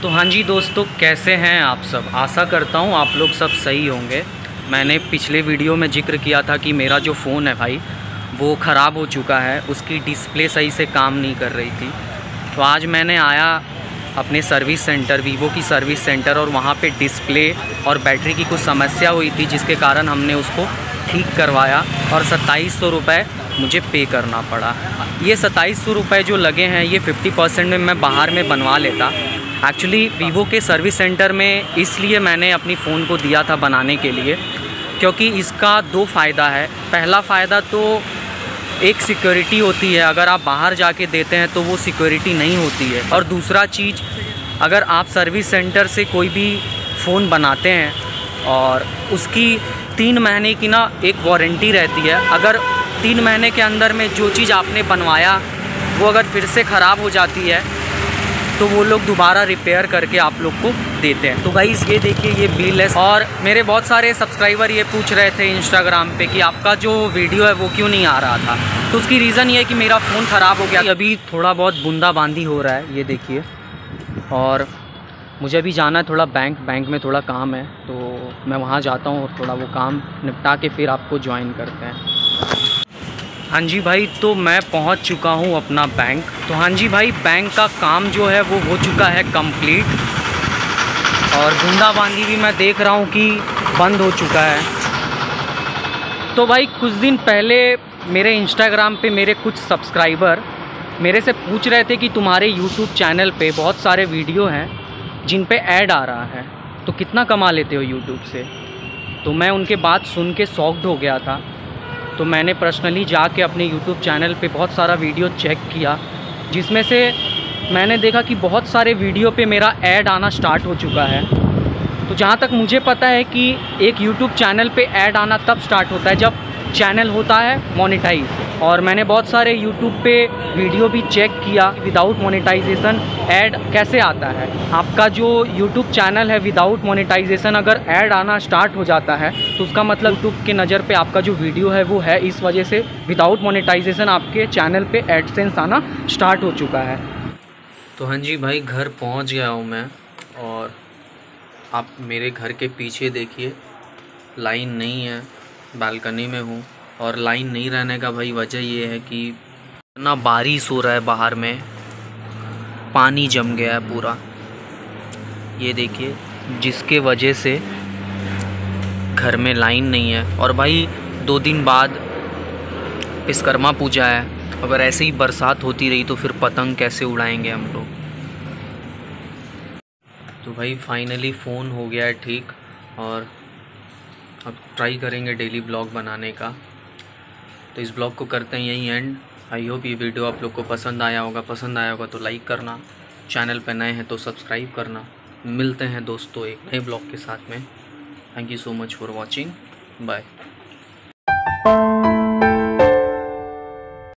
तो हाँ जी दोस्तों, कैसे हैं आप सब। आशा करता हूँ आप लोग सब सही होंगे। मैंने पिछले वीडियो में जिक्र किया था कि मेरा जो फ़ोन है भाई वो ख़राब हो चुका है, उसकी डिस्प्ले सही से काम नहीं कर रही थी। तो आज मैंने आया अपने सर्विस सेंटर, वीवो की सर्विस सेंटर, और वहाँ पे डिस्प्ले और बैटरी की कुछ समस्या हुई थी जिसके कारण हमने उसको ठीक करवाया और 2700 रुपये मुझे पे करना पड़ा। ये 2700 रुपये जो लगे हैं ये 50% में मैं बाहर में बनवा लेता। एक्चुअली वीवो के सर्विस सेंटर में इसलिए मैंने अपनी फ़ोन को दिया था बनाने के लिए क्योंकि इसका दो फ़ायदा है। पहला फ़ायदा तो एक सिक्योरिटी होती है, अगर आप बाहर जाके देते हैं तो वो सिक्योरिटी नहीं होती है। और दूसरा चीज़, अगर आप सर्विस सेंटर से कोई भी फ़ोन बनाते हैं और उसकी 3 महीने की ना एक वारंटी रहती है। अगर 3 महीने के अंदर में जो चीज़ आपने बनवाया वो अगर फिर से ख़राब हो जाती है तो वो लोग दोबारा रिपेयर करके आप लोग को देते हैं। तो गाइस ये देखिए, ये बिल है। और मेरे बहुत सारे सब्सक्राइबर ये पूछ रहे थे इंस्टाग्राम पे कि आपका जो वीडियो है वो क्यों नहीं आ रहा था। तो उसकी रीज़न ये है कि मेरा फ़ोन ख़राब हो गया। अभी थोड़ा बहुत बूंदाबांदी हो रहा है, ये देखिए। और मुझे अभी जाना है थोड़ा बैंक में थोड़ा काम है, तो मैं वहाँ जाता हूँ और थोड़ा वो काम निपटा के फिर आपको ज्वाइन करते हैं। हाँ जी भाई, तो मैं पहुँच चुका हूँ अपना बैंक। तो हाँ जी भाई, बैंक का काम जो है वो हो चुका है कंप्लीट, और बूंदाबांदी भी मैं देख रहा हूँ कि बंद हो चुका है। तो भाई कुछ दिन पहले मेरे इंस्टाग्राम पे मेरे कुछ सब्सक्राइबर मेरे से पूछ रहे थे कि तुम्हारे यूट्यूब चैनल पे बहुत सारे वीडियो हैं जिन पे ऐड आ रहा है, तो कितना कमा लेते हो यूट्यूब से। तो मैं उनके बात सुन के शॉक्ड हो गया था। तो मैंने पर्सनली जाके अपने यूट्यूब चैनल पे बहुत सारा वीडियो चेक किया, जिसमें से मैंने देखा कि बहुत सारे वीडियो पे मेरा ऐड आना स्टार्ट हो चुका है। तो जहाँ तक मुझे पता है कि एक यूट्यूब चैनल पे ऐड आना तब स्टार्ट होता है जब चैनल होता है मोनेटाइज। और मैंने बहुत सारे यूट्यूब पे वीडियो भी चेक किया विदाउट मोनेटाइजेशन ऐड कैसे आता है। आपका जो यूट्यूब चैनल है विदाउट मोनेटाइजेशन अगर ऐड आना स्टार्ट हो जाता है तो उसका मतलब यूट्यूब के नज़र पे आपका जो वीडियो है वो है, इस वजह से विदाउट मोनेटाइजेशन आपके चैनल पे एडसेंस आना स्टार्ट हो चुका है। तो हाँ जी भाई, घर पहुँच गया हूँ मैं, और आप मेरे घर के पीछे देखिए लाइन नहीं है, बालकनी में हूँ। और लाइन नहीं रहने का भाई वजह ये है कि इतना बारिश हो रहा है, बाहर में पानी जम गया है पूरा, ये देखिए, जिसके वजह से घर में लाइन नहीं है। और भाई 2 दिन बाद विश्वकर्मा पूजा है, अगर ऐसे ही बरसात होती रही तो फिर पतंग कैसे उड़ाएंगे हम लोग। तो भाई फाइनली फ़ोन हो गया है ठीक, और अब ट्राई करेंगे डेली ब्लॉग बनाने का। तो इस ब्लॉग को करते हैं यहीं एंड। आई होप ये वीडियो आप लोग को पसंद आया होगा तो लाइक करना, चैनल पे नए हैं तो सब्सक्राइब करना। मिलते हैं दोस्तों एक नए ब्लॉग के साथ में। Thank you so much for watching, bye.